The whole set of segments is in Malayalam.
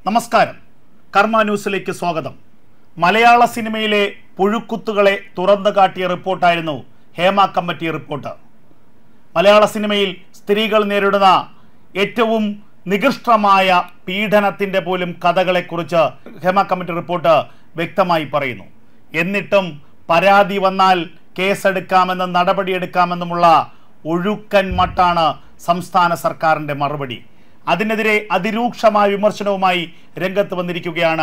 നമസ്കാരം. കർമ്മ ന്യൂസിലേക്ക് സ്വാഗതം. മലയാള സിനിമയിലെ പുഴുക്കുത്തുകളെ തുറന്നു കാട്ടിയ റിപ്പോർട്ടായിരുന്നു ഹേമ കമ്മിറ്റി റിപ്പോർട്ട്. മലയാള സിനിമയിൽ സ്ത്രീകൾ നേരിടുന്ന ഏറ്റവും നികൃഷ്ടമായ പീഡനത്തിൻ്റെ പോലും കഥകളെക്കുറിച്ച് ഹേമ കമ്മിറ്റി റിപ്പോർട്ട് വ്യക്തമായി പറയുന്നു. എന്നിട്ടും പരാതി വന്നാൽ കേസെടുക്കാമെന്നും നടപടിയെടുക്കാമെന്നുമുള്ള ഒഴുക്കൻ മട്ടാണ് സംസ്ഥാന സർക്കാരിൻ്റെ മറുപടി. അതിനെതിരെ അതിരൂക്ഷമായ വിമർശനവുമായി രംഗത്ത് വന്നിരിക്കുകയാണ്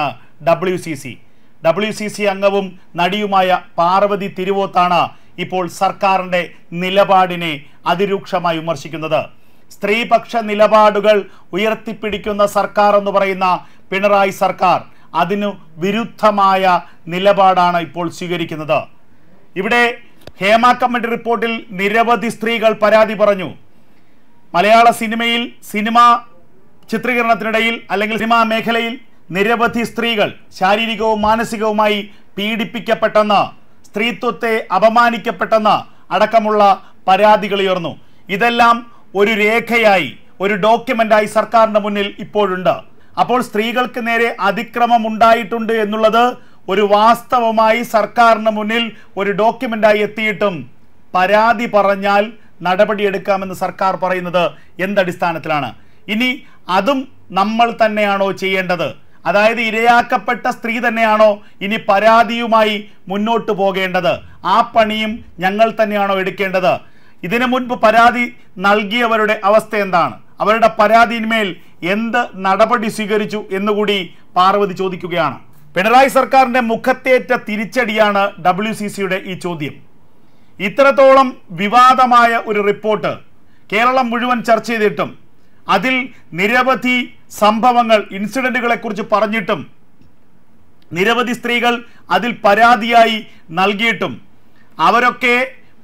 WCC അംഗവും നടിയുമായ പാർവതി തിരുവോത്താണ് ഇപ്പോൾ സർക്കാരിൻ്റെ നിലപാടിനെ അതിരൂക്ഷമായി വിമർശിക്കുന്നത്. സ്ത്രീപക്ഷ നിലപാടുകൾ ഉയർത്തിപ്പിടിക്കുന്ന സർക്കാർ എന്ന് പറയുന്ന പിണറായി സർക്കാർ അതിനു വിരുദ്ധമായ നിലപാടാണ് ഇപ്പോൾ സ്വീകരിക്കുന്നത്. ഇവിടെ ഹേമ കമ്മിറ്റി റിപ്പോർട്ടിൽ നിരവധി സ്ത്രീകൾ പരാതി പറഞ്ഞു. മലയാള സിനിമയിൽ സിനിമാ ചിത്രീകരണത്തിനിടയിൽ അല്ലെങ്കിൽ സിനിമാ മേഖലയിൽ നിരവധി സ്ത്രീകൾ ശാരീരികവും മാനസികവുമായി പീഡിപ്പിക്കപ്പെട്ടെന്ന്, സ്ത്രീത്വത്തെ അപമാനിക്കപ്പെട്ടെന്ന് അടക്കമുള്ള പരാതികൾ ഉയർന്നു. ഇതെല്ലാം ഒരു രേഖയായി, ഒരു ഡോക്യുമെന്റായി സർക്കാരിന്റെ മുന്നിൽ ഇപ്പോഴുണ്ട്. അപ്പോൾ സ്ത്രീകൾക്ക് നേരെ അതിക്രമം ഉണ്ടായിട്ടുണ്ട് എന്നുള്ളത് ഒരു വാസ്തവമായി സർക്കാരിന് മുന്നിൽ ഒരു ഡോക്യുമെന്റായി എത്തിയിട്ടും പരാതി പറഞ്ഞാൽ നടപടിയെടുക്കാമെന്ന് സർക്കാർ പറയുന്നത് എന്തടിസ്ഥാനത്തിലാണ്? ഇനി അതും നമ്മൾ തന്നെയാണോ ചെയ്യേണ്ടത്? അതായത് ഇരയാക്കപ്പെട്ട സ്ത്രീ തന്നെയാണോ ഇനി പരാതിയുമായി മുന്നോട്ട് പോകേണ്ടത്? ആ പണിയും ഞങ്ങൾ തന്നെയാണോ എടുക്കേണ്ടത്? ഇതിനു മുൻപ് പരാതി നൽകിയവരുടെ അവസ്ഥ എന്താണ്? അവരുടെ പരാതിയിന്മേൽ എന്ത് നടപടി സ്വീകരിച്ചു എന്നുകൂടി പാർവതി ചോദിക്കുകയാണ്. പിണറായി സർക്കാരിന്റെ മുഖത്തേറ്റ തിരിച്ചടിയാണ് WCCയുടെ ഈ ചോദ്യം. ഇത്രത്തോളം വിവാദമായ ഒരു റിപ്പോർട്ട് കേരളം മുഴുവൻ ചർച്ച ചെയ്തിട്ടും അതിൽ നിരവധി സംഭവങ്ങൾ, ഇൻസിഡന്റുകളെ കുറിച്ച് പറഞ്ഞിട്ടും നിരവധി സ്ത്രീകൾ അതിൽ പരാതിയായി നൽകിയിട്ടും അവരൊക്കെ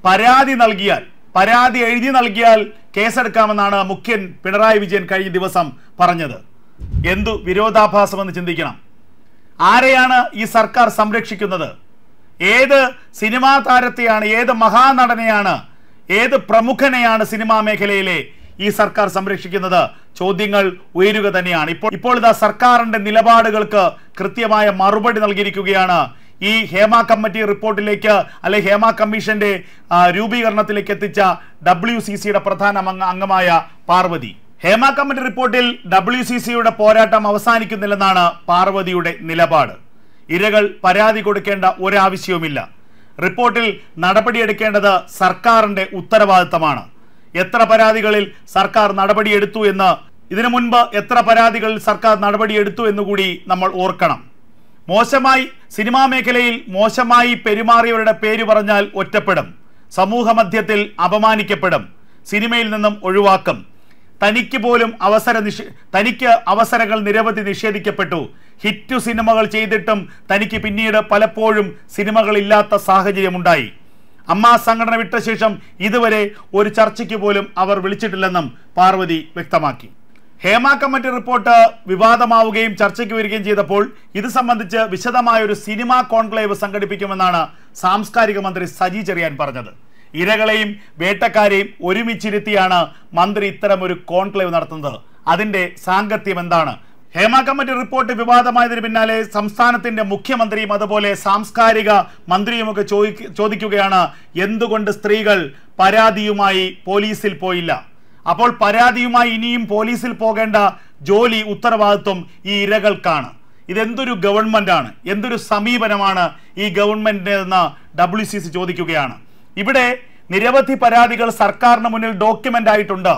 പരാതി എഴുതി നൽകിയാൽ കേസെടുക്കാമെന്നാണ് മുഖ്യൻ പിണറായി വിജയൻ കഴിഞ്ഞ ദിവസം പറഞ്ഞത്. എന്തു വിരോധാഭാസമെന്ന് ചിന്തിക്കണം. ആരെയാണ് ഈ സർക്കാർ സംരക്ഷിക്കുന്നത്? ഏത് സിനിമാ താരത്തെയാണ്, ഏത് മഹാനടനെയാണ്, ഏത് പ്രമുഖനെയാണ് സിനിമാ മേഖലയിലെ ഈ സർക്കാർ സംരക്ഷിക്കുന്നത്? ചോദ്യങ്ങൾ ഉയരുക തന്നെയാണ്. ഇപ്പോൾ ഇതാ സർക്കാരിന്റെ നിലപാടുകൾക്ക് കൃത്യമായ മറുപടി നൽകിയിരിക്കുകയാണ് ഈ ഹേമ കമ്മിറ്റി റിപ്പോർട്ടിലേക്ക്, അല്ലെ ഹേമ കമ്മീഷന്റെ രൂപീകരണത്തിലേക്ക് എത്തിച്ച WCCയുടെ പ്രധാന അംഗമായ പാർവതി. ഹേമ കമ്മിറ്റി റിപ്പോർട്ടിൽ WCCയുടെ പോരാട്ടം അവസാനിക്കുന്നില്ലെന്നാണ് പാർവതിയുടെ നിലപാട്. ഇരകൾ പരാതി കൊടുക്കേണ്ട ഒരാവശ്യവുമില്ല. റിപ്പോർട്ടിൽ നടപടിയെടുക്കേണ്ടത് സർക്കാരിന്റെ ഉത്തരവാദിത്തമാണ്. എത്ര പരാതികളിൽ സർക്കാർ നടപടിയെടുത്തു എന്ന്, ഇതിനു മുൻപ് എത്ര പരാതികളിൽ സർക്കാർ നടപടിയെടുത്തു എന്നുകൂടി നമ്മൾ ഓർക്കണം. സിനിമാ മേഖലയിൽ മോശമായി പെരുമാറിയവരുടെ പേര് പറഞ്ഞാൽ ഒറ്റപ്പെടും, സമൂഹ മധ്യത്തിൽ അപമാനിക്കപ്പെടും, സിനിമയിൽ നിന്നും ഒഴിവാക്കും. തനിക്ക് അവസരങ്ങൾ നിരവധി നിഷേധിക്കപ്പെട്ടു. ഹിറ്റ് സിനിമകൾ ചെയ്തിട്ടും തനിക്ക് പിന്നീട് പലപ്പോഴും സിനിമകളില്ലാത്ത സാഹചര്യമുണ്ടായി. അമ്മ സംഘടന വിട്ട ശേഷം ഇതുവരെ ഒരു ചർച്ചയ്ക്ക് പോലും അവർ വിളിച്ചിട്ടില്ലെന്നും പാർവതി വ്യക്തമാക്കി. ഹേമ കമ്മിറ്റി റിപ്പോർട്ട് വിവാദമാവുകയും ചർച്ചയ്ക്ക് വരികയും ചെയ്തപ്പോൾ ഇത് സംബന്ധിച്ച് വിശദമായ ഒരു സിനിമാ കോൺക്ലേവ് സംഘടിപ്പിക്കുമെന്നാണ് സാംസ്കാരിക മന്ത്രി സജി ചെറിയാൻ പറഞ്ഞത്. ഇരകളെയും വേട്ടക്കാരെയും ഒരുമിച്ചിരുത്തിയാണ് മന്ത്രി ഇത്തരമൊരു കോൺക്ലേവ് നടത്തുന്നത്. അതിന്റെ സാങ്കത്യം എന്താണ്? ഹേമ കമ്മിറ്റി റിപ്പോർട്ട് വിവാദമായതിന് പിന്നാലെ സംസ്ഥാനത്തിന്റെ മുഖ്യമന്ത്രിയും അതുപോലെ സാംസ്കാരിക മന്ത്രിയുമൊക്കെ ചോദിക്കുകയാണ്, എന്തുകൊണ്ട് സ്ത്രീകൾ പരാതിയുമായി പോലീസിൽ പോയില്ല? അപ്പോൾ പരാതിയുമായി ഇനിയും പോലീസിൽ പോകേണ്ട ജോലി, ഉത്തരവാദിത്വം ഈ ഇരകൾക്കാണ്. ഇതെന്തൊരു ഗവൺമെന്റാണ്, എന്തൊരു സമീപനമാണ് ഈ ഗവൺമെന്റിന് എന്ന് WCC ചോദിക്കുകയാണ്. ഇവിടെ നിരവധി പരാതികൾ സർക്കാരിന് മുന്നിൽ ഡോക്യുമെന്റ് ആയിട്ടുണ്ട്.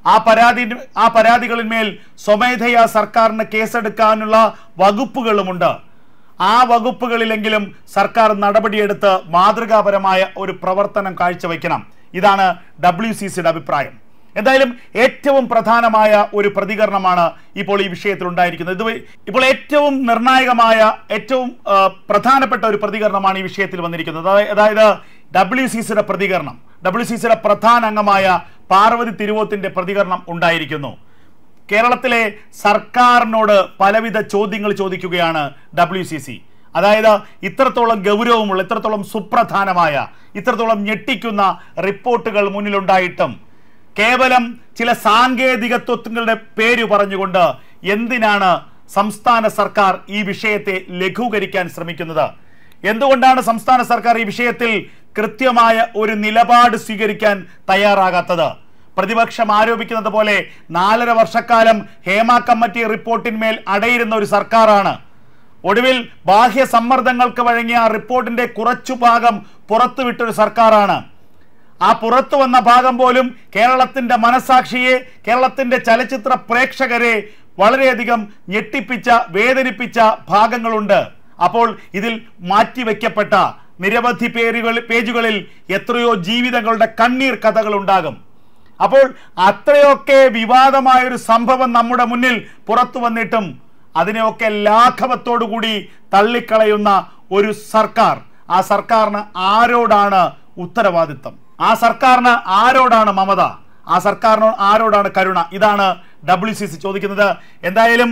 ആ പരാതികളിന്മേൽ സ്വമേധയാ സർക്കാരിന് കേസെടുക്കാനുള്ള വകുപ്പുകളുമുണ്ട്. ആ വകുപ്പുകളിലെങ്കിലും സർക്കാർ നടപടിയെടുത്ത് മാതൃകാപരമായ ഒരു പ്രവർത്തനം കാഴ്ചവെക്കണം. ഇതാണ് WCCയുടെ അഭിപ്രായം. എന്തായാലും ഏറ്റവും പ്രധാനമായ ഒരു പ്രതികരണമാണ് ഇപ്പോൾ ഈ വിഷയത്തിൽ ഉണ്ടായിരിക്കുന്നത്. ഇപ്പോൾ ഏറ്റവും നിർണായകമായ, ഏറ്റവും പ്രധാനപ്പെട്ട ഒരു പ്രതികരണമാണ് ഈ വിഷയത്തിൽ വന്നിരിക്കുന്നത്. അതായത് WCCയുടെ പ്രതികരണം. WCCയുടെ പ്രധാന അംഗമായ പാർവതി തിരുവോത്തിന്റെ പ്രതികരണം ഉണ്ടായിരിക്കുന്നു. കേരളത്തിലെ സർക്കാരിനോട് പലവിധ ചോദ്യങ്ങൾ ചോദിക്കുകയാണ് WCC. അതായത് ഇത്രത്തോളം ഗൗരവമുള്ള, ഇത്രത്തോളം സുപ്രധാനമായ, ഇത്രത്തോളം ഞെട്ടിക്കുന്ന റിപ്പോർട്ടുകൾ മുന്നിലുണ്ടായിട്ടും കേവലം ചില സാങ്കേതികത്വങ്ങളുടെ പേര് പറഞ്ഞുകൊണ്ട് എന്തിനാണ് സംസ്ഥാന സർക്കാർ ഈ വിഷയത്തെ ലഘൂകരിക്കാൻ ശ്രമിക്കുന്നത്? എന്തുകൊണ്ടാണ് സംസ്ഥാന സർക്കാർ ഈ വിഷയത്തിൽ കൃത്യമായ ഒരു നിലപാട് സ്വീകരിക്കാൻ തയ്യാറാകാത്തത്? പ്രതിപക്ഷം ആരോപിക്കുന്നത് പോലെ 4.5 വർഷക്കാലം ഹേമ കമ്മിറ്റി റിപ്പോർട്ടിന്മേൽ അടയിരുന്ന ഒരു സർക്കാരാണ്. ഒടുവിൽ ബാഹ്യ സമ്മർദ്ദങ്ങൾക്ക് വഴങ്ങിയ റിപ്പോർട്ടിന്റെ കുറച്ചു ഭാഗം പുറത്തുവിട്ടൊരു സർക്കാരാണ്. ആ പുറത്തു വന്ന ഭാഗം പോലും കേരളത്തിന്റെ മനസാക്ഷിയെ, കേരളത്തിന്റെ ചലച്ചിത്ര പ്രേക്ഷകരെ വളരെയധികം ഞെട്ടിപ്പിച്ച, വേദനിപ്പിച്ച ഭാഗങ്ങളുണ്ട്. അപ്പോൾ ഇതിൽ മാറ്റിവെക്കപ്പെട്ട നിരവധി പേജുകളിൽ എത്രയോ ജീവിതങ്ങളുടെ കണ്ണീർ കഥകൾ ഉണ്ടാകും. അപ്പോൾ അത്രയൊക്കെ വിവാദമായൊരു സംഭവം നമ്മുടെ മുന്നിൽ പുറത്തു വന്നിട്ടും അതിനെയൊക്കെ ലാഘവത്തോടുകൂടി തള്ളിക്കളയുന്ന ഒരു സർക്കാർ, ആ സർക്കാരിന് ആരോടാണ് ഉത്തരവാദിത്തം? ആ സർക്കാരിന് ആരോടാണ് മമത? ആ സർക്കാരിന് ആരോടാണ് കരുണ? ഇതാണ് WCC ചോദിക്കുന്നത്. എന്തായാലും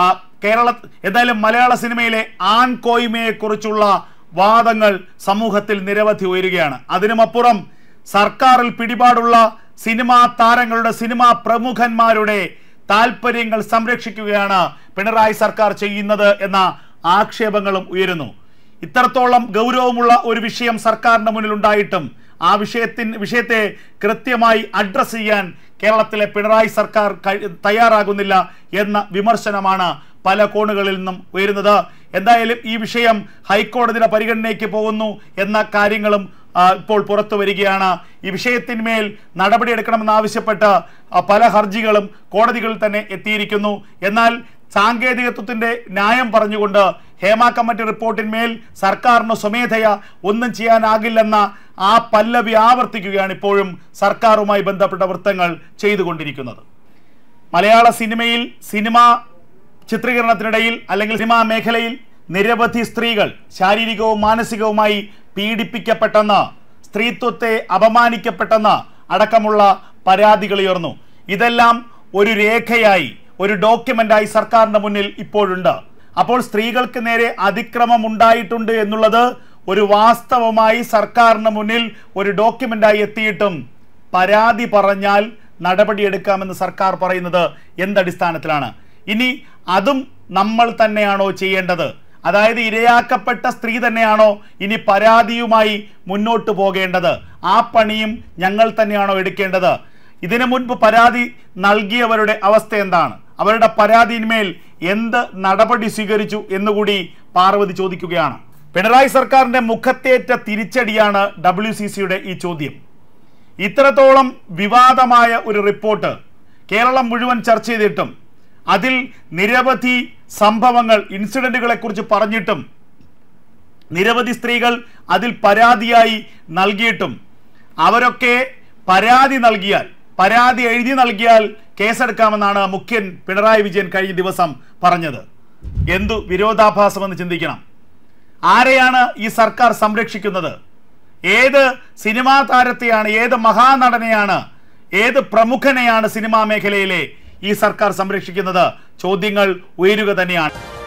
മലയാള സിനിമയിലെ ആൺകോയ്മയെ കുറിച്ചുള്ള വാദങ്ങൾ സമൂഹത്തിൽ നിരവധി ഉയരുകയാണ്. അതിനുമപ്പുറം സർക്കാരിൽ പിടിപാടുള്ള സിനിമാ താരങ്ങളുടെ, സിനിമാ പ്രമുഖന്മാരുടെ താല്പര്യങ്ങൾ സംരക്ഷിക്കുകയാണ് പിണറായി സർക്കാർ ചെയ്യുന്നത് എന്ന ആക്ഷേപങ്ങളും ഉയരുന്നു. ഇത്രത്തോളം ഗൗരവമുള്ള ഒരു വിഷയം സർക്കാരിന്റെ മുന്നിൽ ഉണ്ടായിട്ടും ആ വിഷയത്തെ കൃത്യമായി അഡ്രസ് ചെയ്യാൻ കേരളത്തിലെ പിണറായി സർക്കാർ തയ്യാറാകുന്നില്ല എന്ന വിമർശനമാണ് പല കോണുകളിൽ നിന്നും ഉയരുന്നത്. എന്തായാലും ഈ വിഷയം ഹൈക്കോടതിയുടെ പരിഗണനയ്ക്ക് പോകുന്നു എന്ന കാര്യങ്ങളും ഇപ്പോൾ പുറത്തു വരികയാണ്. ഈ വിഷയത്തിന്മേൽ നടപടിയെടുക്കണമെന്നാവശ്യപ്പെട്ട് പല ഹർജികളും കോടതികളിൽ തന്നെ എത്തിയിരിക്കുന്നു. എന്നാൽ സാങ്കേതികത്വത്തിന്റെ ന്യായം പറഞ്ഞുകൊണ്ട് ഹേമ കമ്മിറ്റി റിപ്പോർട്ടിന്മേൽ സർക്കാരിന് സ്വമേധയ ഒന്നും ചെയ്യാനാകില്ലെന്ന ആ പല്ലവി ആവർത്തിക്കുകയാണ് ഇപ്പോഴും സർക്കാരുമായി ബന്ധപ്പെട്ട വൃത്തങ്ങൾ ചെയ്തുകൊണ്ടിരിക്കുന്നത്. മലയാള സിനിമയിൽ, സിനിമാ ചിത്രീകരണത്തിനിടയിൽ അല്ലെങ്കിൽ സിനിമാ മേഖലയിൽ നിരവധി സ്ത്രീകൾ ശാരീരികവും മാനസികവുമായി പീഡിപ്പിക്കപ്പെട്ടെന്ന്, സ്ത്രീത്വത്തെ അപമാനിക്കപ്പെട്ടെന്ന് അടക്കമുള്ള പരാതികൾ ഉയർന്നു. ഇതെല്ലാം ഒരു രേഖയായി, ഒരു ഡോക്യുമെന്റായി സർക്കാരിന്റെ മുന്നിൽ ഇപ്പോഴുണ്ട്. അപ്പോൾ സ്ത്രീകൾക്ക് നേരെ അതിക്രമം ഉണ്ടായിട്ടുണ്ട് എന്നുള്ളത് ഒരു വാസ്തവമായി സർക്കാരിന് മുന്നിൽ ഒരു ഡോക്യുമെന്റായി എത്തിയിട്ടും പരാതി പറഞ്ഞാൽ നടപടിയെടുക്കാമെന്ന് സർക്കാർ പറയുന്നത് എന്തടിസ്ഥാനത്തിലാണ്? ഇനി അതും നമ്മൾ തന്നെയാണോ ചെയ്യേണ്ടത്? അതായത് ഇരയാക്കപ്പെട്ട സ്ത്രീ തന്നെയാണോ ഇനി പരാതിയുമായി മുന്നോട്ട് പോകേണ്ടത്? ആ പണിയും ഞങ്ങൾ തന്നെയാണോ എടുക്കേണ്ടത്? ഇതിനു മുൻപ് പരാതി നൽകിയവരുടെ അവസ്ഥ എന്താണ്? അവരുടെ പരാതിയിന്മേൽ എന്ത് നടപടി സ്വീകരിച്ചു എന്നുകൂടി പാർവതി ചോദിക്കുകയാണ്. പിണറായി സർക്കാരിന്റെ മുഖത്തേറ്റ തിരിച്ചടിയാണ് WCCയുടെ ഈ ചോദ്യം. ഇത്രത്തോളം വിവാദമായ ഒരു റിപ്പോർട്ട് കേരളം മുഴുവൻ ചർച്ച ചെയ്തിട്ടും അതിൽ നിരവധി സംഭവങ്ങൾ, ഇൻസിഡന്റുകളെ കുറിച്ച് പറഞ്ഞിട്ടും നിരവധി സ്ത്രീകൾ അതിൽ പരാതിയായി നൽകിയിട്ടും അവരൊക്കെ പരാതി എഴുതി നൽകിയാൽ കേസെടുക്കാമെന്നാണ് മുഖ്യൻ പിണറായി വിജയൻ കഴിഞ്ഞ ദിവസം പറഞ്ഞത്. എന്തു വിരോധാഭാസമെന്ന് ചിന്തിക്കണം. ആരെയാണ് ഈ സർക്കാർ സംരക്ഷിക്കുന്നത്? ഏത് സിനിമാ താരത്തെയാണ്, ഏത് മഹാനടനെയാണ്, ഏത് പ്രമുഖനെയാണ് സിനിമാ മേഖലയിലെ ഈ സർക്കാർ സംരക്ഷിക്കുന്നത്? ചോദ്യങ്ങൾ ഉയരുക തന്നെയാണ്.